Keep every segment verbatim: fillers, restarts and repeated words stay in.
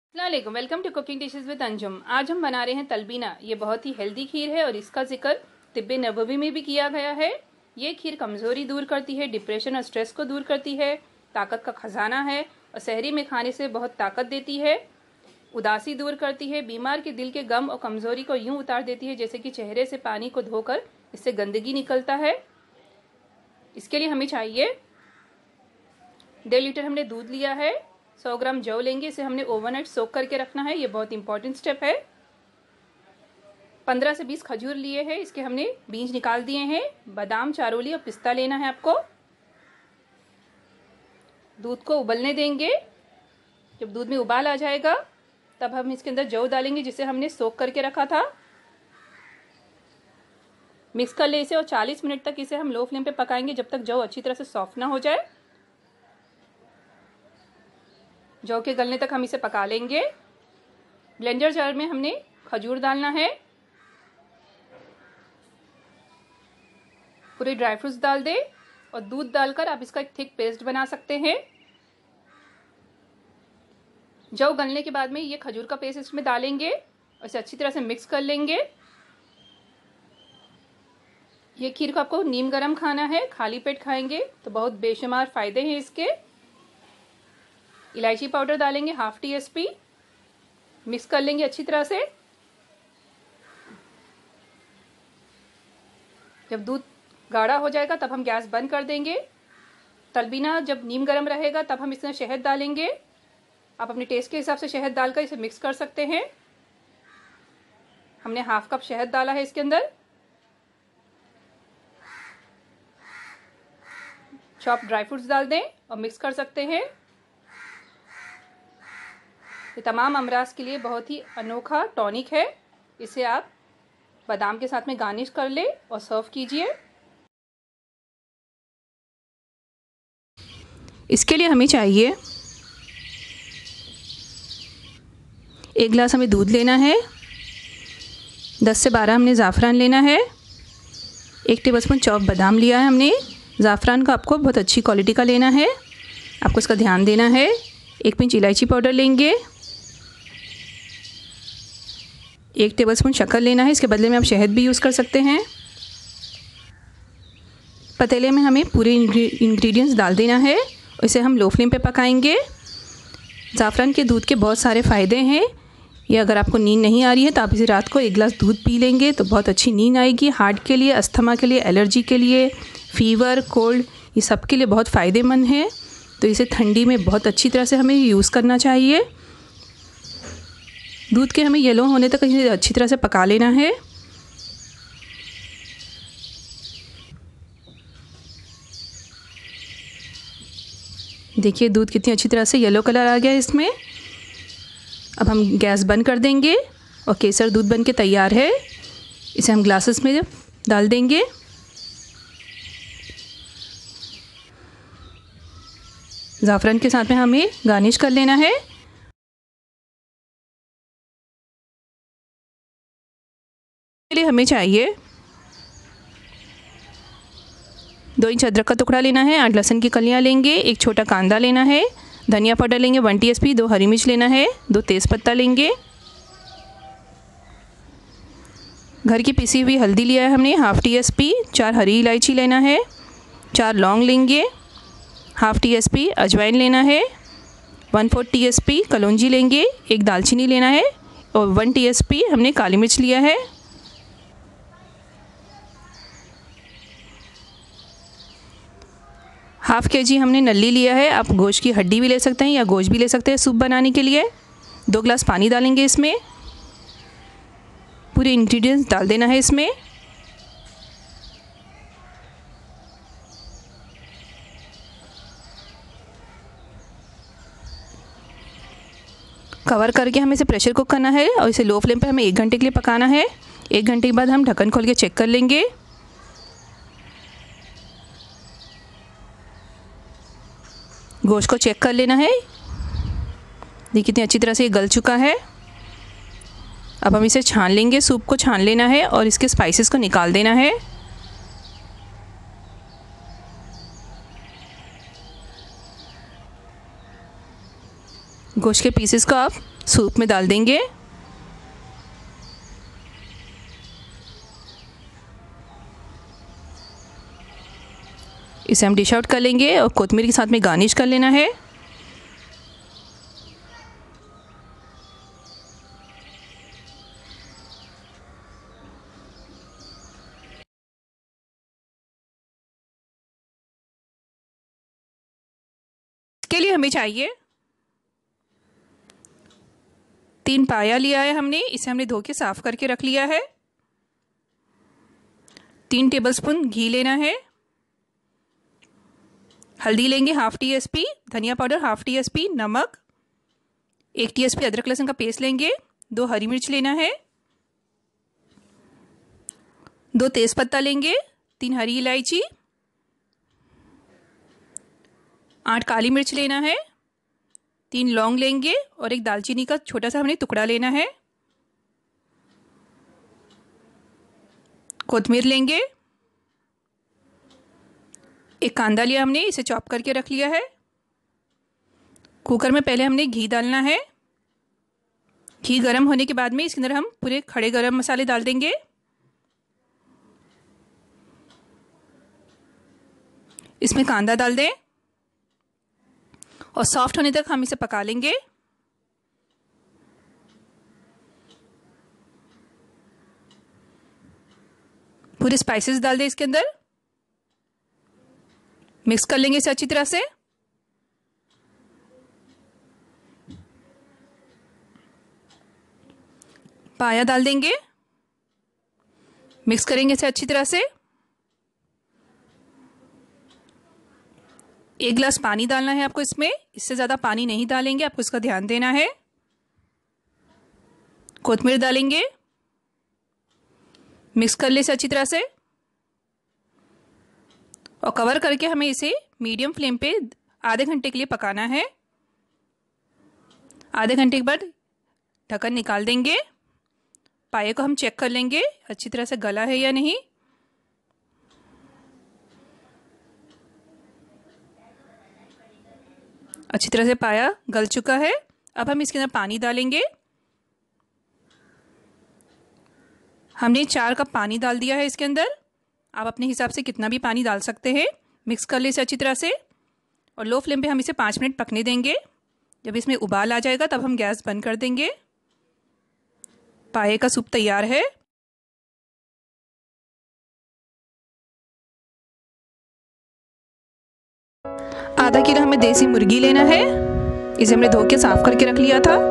अस्सलामुअलैकुम, welcome to cooking dishes with Anjum. आज हम बना रहे हैं तलबीना। ये बहुत ही हेल्दी खीर है और इसका जिक्र तिब्बे नबवी में भी किया गया है। ये खीर कमज़ोरी दूर करती है, डिप्रेशन और स्ट्रेस को दूर करती है, ताकत का ख़जाना है और सहरी में खाने से बहुत ताकत देती है, उदासी दूर करती है, बीमार के दिल के गम और कमज़ोरी को यूँ उतार देती है जैसे कि चेहरे से पानी को धोकर इससे गंदगी निकलता है। इसके लिए हमें चाहिए डेढ़ लीटर हमने दूध लिया है, सौ ग्राम जौ लेंगे, इसे हमने ओवरनाइट सोक करके रखना है, ये बहुत इंपॉर्टेंट स्टेप है। पंद्रह से बीस खजूर लिए हैं, इसके हमने बीज निकाल दिए हैं। बादाम, चारोली और पिस्ता लेना है आपको। दूध को उबलने देंगे। जब दूध में उबाल आ जाएगा तब हम इसके अंदर जौ डालेंगे जिसे हमने सोक करके रखा था। मिक्स कर ले इसे और चालीस मिनट तक इसे हम लो फ्लेम पे पकाएंगे जब तक जौ अच्छी तरह से सॉफ्ट ना हो जाए। जौ के गलने तक हम इसे पका लेंगे। ब्लेंडर जार में हमने खजूर डालना है, पूरे ड्राई फ्रूट्स डाल दें और दूध डालकर आप इसका एक थिक पेस्ट बना सकते हैं। जौ गलने के बाद में ये खजूर का पेस्ट इसमें डालेंगे और इसे अच्छी तरह से मिक्स कर लेंगे। ये खीर को आपको नीम गरम खाना है, खाली पेट खाएंगे तो बहुत बेशुमार फ़ायदे हैं इसके। इलायची पाउडर डालेंगे half T S P, mix कर लेंगे अच्छी तरह से। जब दूध गाढ़ा हो जाएगा तब हम गैस बंद कर देंगे। तलबीना जब नीम गरम रहेगा तब हम इसमें शहद डालेंगे। आप अपने टेस्ट के हिसाब से शहद डालकर इसे मिक्स कर सकते हैं। हमने हाफ कप शहद डाला है इसके अंदर। चॉप ड्राई फ्रूट्स डाल दें और मिक्स कर सकते हैं। ये तमाम अमराज के लिए बहुत ही अनोखा टॉनिक है। इसे आप बादाम के साथ में गार्निश कर ले और सर्व कीजिए। इसके लिए हमें चाहिए एक गिलास हमें दूध लेना है, दस से बारह हमने ज़ाफ़रान लेना है, एक टेबलस्पून चॉप बादाम लिया है हमने। ज़ाफ़रान का आपको बहुत अच्छी क्वालिटी का लेना है, आपको इसका ध्यान देना है। एक पिंच इलायची पाउडर लेंगे, एक टेबलस्पून शक्कर लेना है, इसके बदले में आप शहद भी यूज़ कर सकते हैं। पतीले में हमें पूरे इंग्रेडिएंट्स डाल देना है और इसे हम लो फ्लेम पे पकाएंगे। ज़ाफ़रान के दूध के बहुत सारे फ़ायदे हैं। ये अगर आपको नींद नहीं आ रही है तो आप इसे रात को एक गिलास दूध पी लेंगे तो बहुत अच्छी नींद आएगी। हार्ट के लिए, अस्थमा के लिए, एलर्जी के लिए, फ़ीवर, कोल्ड, ये सब के लिए बहुत फ़ायदेमंद है। तो इसे ठंडी में बहुत अच्छी तरह से हमें यूज़ करना चाहिए। दूध के हमें येलो होने तक इसे अच्छी तरह से पका लेना है। देखिए दूध कितनी अच्छी तरह से येलो कलर आ गया है इसमें। अब हम गैस बंद कर देंगे और केसर दूध बन के तैयार है। इसे हम ग्लासेस में डाल देंगे। ज़ाफ़रान के साथ में हमें गार्निश कर लेना है। के लिए हमें चाहिए दो इंच अदरक का टुकड़ा लेना है, आठ लहसुन की कलियां लेंगे, एक छोटा कांदा लेना है, धनिया पाउडर लेंगे वन टीस्पून, दो हरी मिर्च लेना है, दो तेज़पत्ता लेंगे, घर की पिसी हुई हल्दी लिया है हमने हाफ टी एस पी, चार हरी इलायची लेना है, चार लौंग लेंगे, हाफ टी एस पी अजवाइन लेना है, one fourth T S P कलौंजी लेंगे, एक दालचीनी लेना है और वन टी एस पी हमने काली मिर्च लिया है। हाफ़ के जी हमने नल्ली लिया है, आप गोश्त की हड्डी भी ले सकते हैं या गोश्त भी ले सकते हैं सूप बनाने के लिए। दो गिलास पानी डालेंगे इसमें, पूरे इंग्रेडिएंट्स डाल देना है इसमें। कवर करके हमें इसे प्रेशर कुक करना है और इसे लो फ्लेम पे हमें एक घंटे के लिए पकाना है। एक घंटे के बाद हम ढक्कन खोल के चेक कर लेंगे। गोश्त को चेक कर लेना है। देखिए कितनी अच्छी तरह से ये गल चुका है। अब हम इसे छान लेंगे, सूप को छान लेना है और इसके स्पाइसेस को निकाल देना है। गोश्त के पीसेस को आप सूप में डाल देंगे। इसे हम डिश आउट कर लेंगे और कोथिमीर के साथ में गार्निश कर लेना है। इसके लिए हमें चाहिए तीन पाया लिया है हमने, इसे हमने धो के साफ करके रख लिया है। तीन टेबलस्पून घी लेना है। हल्दी लेंगे हाफ टी एस पी, धनिया powder half T S P, नमक, एक टी एस पी अदरक लहसुन का पेस्ट लेंगे, दो हरी मिर्च लेना है, दो तेज़पत्ता लेंगे, तीन हरी इलायची, आठ काली मिर्च लेना है, तीन लौंग लेंगे और एक दालचीनी का छोटा सा हमने टुकड़ा लेना है। कोथिमीर लेंगे, एक कांदा लिया हमने, इसे चॉप करके रख लिया है। कुकर में पहले हमने घी डालना है। घी गर्म होने के बाद में इसके अंदर हम पूरे खड़े गरम मसाले डाल देंगे। इसमें कांदा डाल दें और सॉफ्ट होने तक हम इसे पका लेंगे। पूरे स्पाइसेस डाल दें इसके अंदर, मिक्स कर लेंगे इसे अच्छी तरह से। पाया डाल देंगे, मिक्स करेंगे इसे अच्छी तरह से। एक गिलास पानी डालना है आपको इसमें, इससे ज़्यादा पानी नहीं डालेंगे, आपको इसका ध्यान देना है। कोथिमीर डालेंगे, मिक्स कर ले इसे अच्छी तरह से और कवर करके हमें इसे मीडियम फ्लेम पे आधे घंटे के लिए पकाना है। आधे घंटे के बाद ढक्कन निकाल देंगे। पाए को हम चेक कर लेंगे अच्छी तरह से गला है या नहीं। अच्छी तरह से पाया गल चुका है। अब हम इसके अंदर पानी डालेंगे। हमने चार कप पानी डाल दिया है इसके अंदर। आप अपने हिसाब से कितना भी पानी डाल सकते हैं। मिक्स कर ले इसे अच्छी तरह से और लो फ्लेम पे हम इसे पाँच मिनट पकने देंगे। जब इसमें उबाल आ जाएगा तब हम गैस बंद कर देंगे। पाए का सूप तैयार है। आधा किलो हमें देसी मुर्गी लेना है। इसे हमने धो के साफ करके रख लिया था।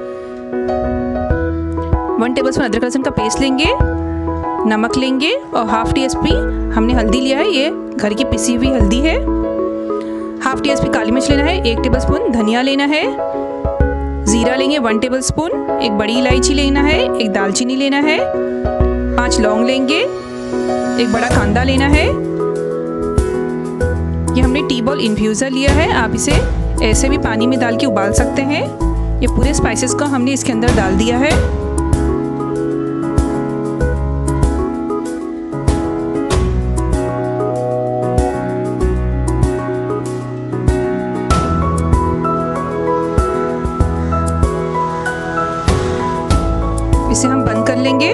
वन टेबलस्पून अदरक लहसुन का पेस्ट लेंगे, नमक लेंगे और हाफ टी एस पी हमने हल्दी लिया है, ये घर की पिसी हुई हल्दी है। हाफ टी एस पी काली मिर्च लेना है, एक टेबलस्पून धनिया लेना है, जीरा लेंगे वन टेबलस्पून, एक बड़ी इलायची लेना है, एक दालचीनी लेना है, पांच लौंग लेंगे, एक बड़ा कांदा लेना है। ये हमने टी बॉल इन्फ्यूज़र लिया है, आप इसे ऐसे भी पानी में डाल के उबाल सकते हैं। ये पूरे स्पाइसेस को हमने इसके अंदर डाल दिया है। इसे हम बंद कर लेंगे।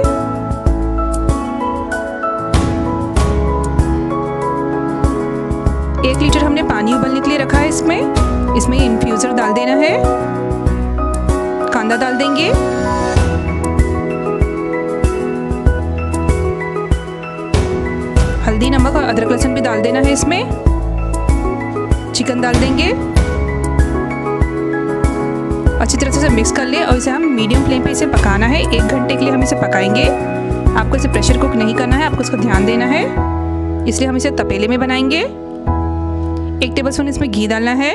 एक लीटर हमने पानी उबलने के लिए रखा है इसमें। इसमें इन्फ्यूज़र डाल देना है, कांदा डाल देंगे, हल्दी नमक और अदरक लहसुन भी डाल देना है इसमें। चिकन डाल देंगे, अच्छी तरह से मिक्स कर ले और इसे हम मीडियम फ्लेम पे इसे पकाना है। एक घंटे के लिए हम इसे पकाएंगे। आपको इसे प्रेशर कुक नहीं करना है, आपको इसका ध्यान देना है, इसलिए हम इसे तपेले में बनाएंगे। एक टेबलस्पून इसमें घी डालना है।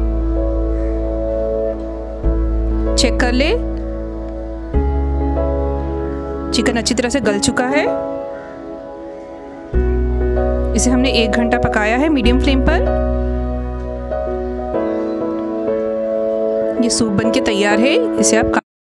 चेक कर ले, चिकन अच्छी तरह से गल चुका है। इसे हमने एक घंटा पकाया है मीडियम फ्लेम पर। ये सूप बनके तैयार है। इसे आप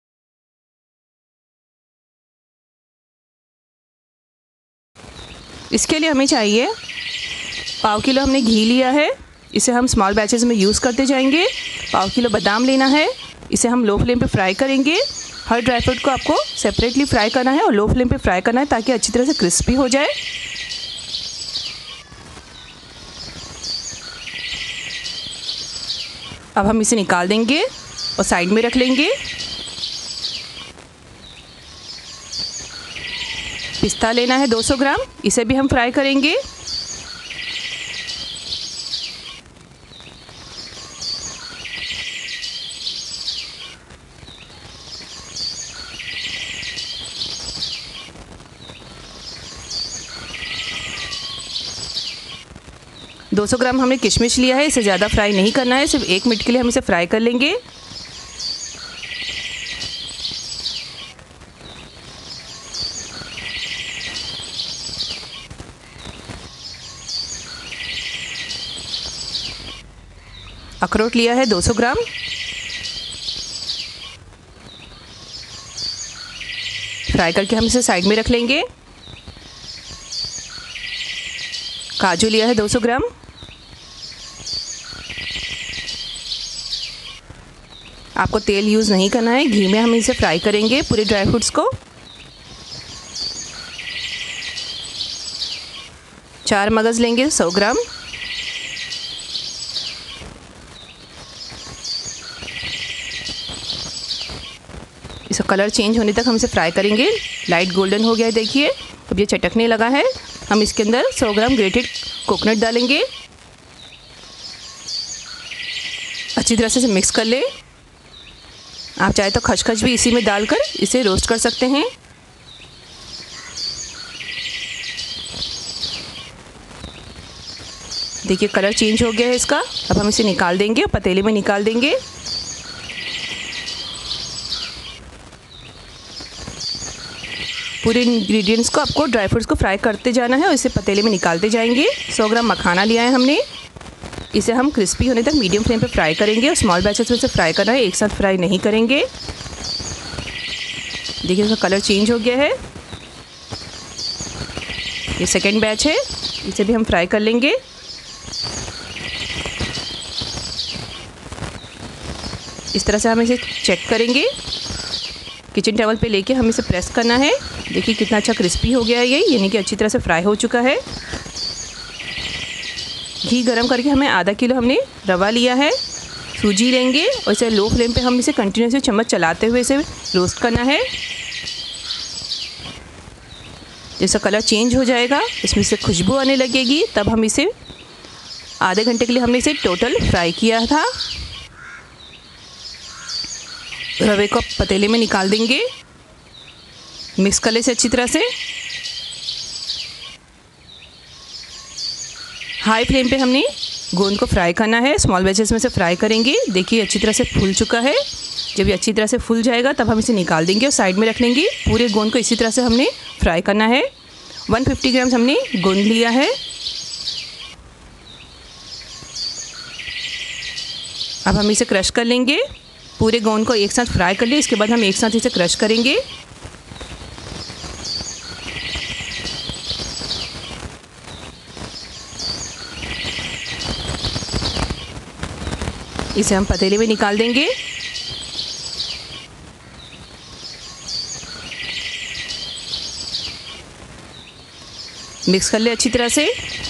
इसके लिए हमें चाहिए पाव किलो हमने घी लिया है। इसे हम स्मॉल बैचेस में यूज़ करते जाएंगे। पाव किलो बादाम लेना है, इसे हम लो फ्लेम पे फ्राई करेंगे। हर ड्राई फ्रूट को आपको सेपरेटली फ्राई करना है और लो फ्लेम पे फ्राई करना है ताकि अच्छी तरह से क्रिस्पी हो जाए। अब हम इसे निकाल देंगे और साइड में रख लेंगे। पिस्ता लेना है दो सौ ग्राम, इसे भी हम फ्राई करेंगे। दो सौ ग्राम हमने किशमिश लिया है, इसे ज़्यादा फ्राई नहीं करना है, सिर्फ एक मिनट के लिए हम इसे फ्राई कर लेंगे। अखरोट लिया है दो सौ ग्राम, फ्राई करके हम इसे साइड में रख लेंगे। काजू लिया है दो सौ ग्राम, आपको तेल यूज़ नहीं करना है, घी में हम इसे फ्राई करेंगे पूरे ड्राई फ्रूट्स को। चार मगज़ लेंगे सौ ग्राम, इसका कलर चेंज होने तक हम इसे फ्राई करेंगे। लाइट गोल्डन हो गया है, देखिए अब ये चटकने लगा है। हम इसके अंदर सौ ग्राम ग्रेटेड कोकोनट डालेंगे, अच्छी तरह से इसे मिक्स कर ले। आप चाहे तो खसखस भी इसी में डालकर इसे रोस्ट कर सकते हैं। देखिए कलर चेंज हो गया है इसका। अब हम इसे निकाल देंगे और पतीले में निकाल देंगे। पूरे इंग्रेडिएंट्स को आपको ड्राई फ्रूट्स को फ्राई करते जाना है और इसे पतीले में निकालते जाएंगे। सौ ग्राम मखाना लिया है हमने, इसे हम क्रिस्पी होने तक मीडियम फ्लेम पे फ्राई करेंगे और स्मॉल बैचेस में से फ्राई करना है, एक साथ फ्राई नहीं करेंगे। देखिए इसका कलर चेंज हो गया है। ये सेकेंड बैच है, इसे भी हम फ्राई कर लेंगे। इस तरह से हम इसे चेक करेंगे, किचन टेबल पे लेके हम इसे प्रेस करना है। देखिए कितना अच्छा क्रिस्पी हो गया है ये, यानी कि अच्छी तरह से फ्राई हो चुका है। घी गरम करके हमें आधा किलो हमने रवा लिया है, सूजी लेंगे और इसे लो फ्लेम पे हम इसे कंटिन्यूसली चम्मच चलाते हुए इसे रोस्ट करना है। जैसा कलर चेंज हो जाएगा, इसमें से खुशबू आने लगेगी, तब हम इसे आधे घंटे के लिए हमने इसे टोटल फ्राई किया था। रवे को पतीले में निकाल देंगे, मिक्स कर ले इसे अच्छी तरह से। हाई फ्लेम पे हमने गोंद को फ्राई करना है, स्मॉल बैचेस में से फ्राई करेंगे। देखिए अच्छी तरह से फूल चुका है। जब ये अच्छी तरह से फूल जाएगा तब हम इसे निकाल देंगे और साइड में रख लेंगे। पूरे गोंद को इसी तरह से हमने फ्राई करना है। एक सौ पचास ग्राम हमने गोंद लिया है। अब हम इसे क्रश कर लेंगे। पूरे गोंद को एक साथ फ्राई कर लिए, इसके बाद हम एक साथ इसे क्रश करेंगे। इसे हम पतीले में निकाल देंगे। मिक्स कर ले अच्छी तरह से।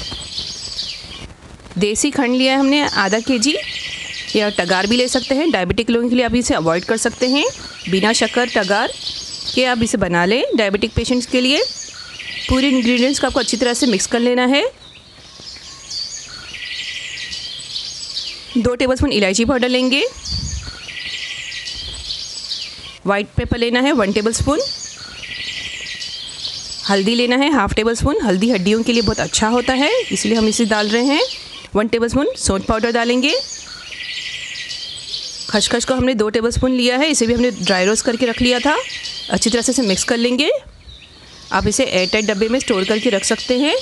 देसी खंड लिया है हमने आधा केजी, या टगार भी ले सकते हैं। डायबिटिक लोगों के लिए आप इसे अवॉइड कर सकते हैं। बिना शक्कर टगार के आप इसे बना लें डायबिटिक पेशेंट्स के लिए। पूरे इंग्रेडिएंट्स को आपको अच्छी तरह से मिक्स कर लेना है। दो टेबलस्पून इलायची पाउडर लेंगे। वाइट पेपर लेना है वन टेबलस्पून। हल्दी लेना है हाफ टेबल स्पून। हल्दी हड्डियों के लिए बहुत अच्छा होता है, इसलिए हम इसे डाल रहे हैं। वन टेबलस्पून सौंठ पाउडर डालेंगे। खसखस को हमने दो टेबलस्पून लिया है, इसे भी हमने ड्राई रोस्ट करके रख लिया था। अच्छी तरह से इसे मिक्स कर लेंगे। आप इसे एयर टाइट डब्बे में स्टोर करके रख सकते हैं।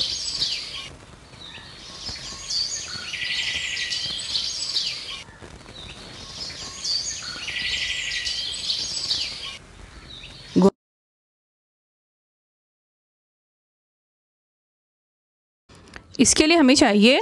इसके लिए हमें चाहिए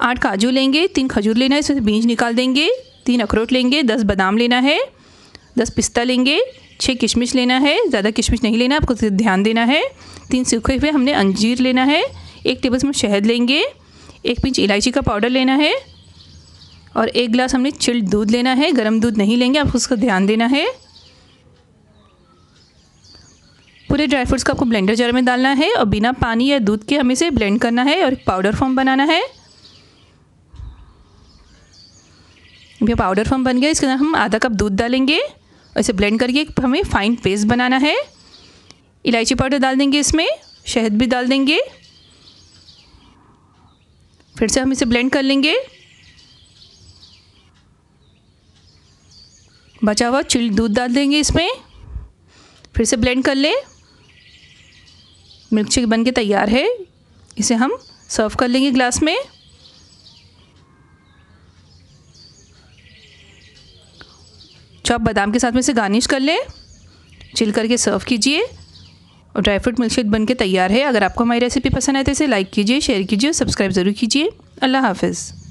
आठ काजू लेंगे, तीन खजूर लेना है, इसमें से बीज निकाल देंगे। तीन अखरोट लेंगे, दस बादाम लेना है, दस पिस्ता लेंगे, छः किशमिश लेना है, ज़्यादा किशमिश नहीं लेना, आपको ध्यान देना है। तीन सूखे हुए हमने अंजीर लेना है, एक टेबलस्पून शहद लेंगे, एक पिंच इलायची का पाउडर लेना है और एक गिलास हमने चिल्ड दूध लेना है। गर्म दूध नहीं लेंगे, आपको उसका ध्यान देना है। पूरे ड्राई फ्रूट्स को आपको ब्लेंडर जार में डालना है और बिना पानी या दूध के हमें इसे ब्लेंड करना है और एक पाउडर फॉर्म बनाना है। ये पाउडर फॉर्म बन गया, इसके अंदर हम आधा कप दूध डालेंगे और इसे ब्लेंड करके एक हमें फाइन पेस्ट बनाना है। इलायची पाउडर डाल देंगे, इसमें शहद भी डाल देंगे, फिर से हम इसे ब्लेंड कर लेंगे। बचा हुआ चिल्ड दूध डाल देंगे इसमें, फिर से ब्लेंड कर ले। मिल्क शेक बन के तैयार है, इसे हम सर्व कर लेंगे ग्लास में। चॉप बादाम के साथ में इसे गार्निश कर लें, चिल करके सर्व कीजिए और ड्राई फ्रूट मिल्क शेक बन के तैयार है। अगर आपको हमारी रेसिपी पसंद आए तो इसे लाइक कीजिए, शेयर कीजिए और सब्सक्राइब ज़रूर कीजिए। अल्लाह हाफ़िज़।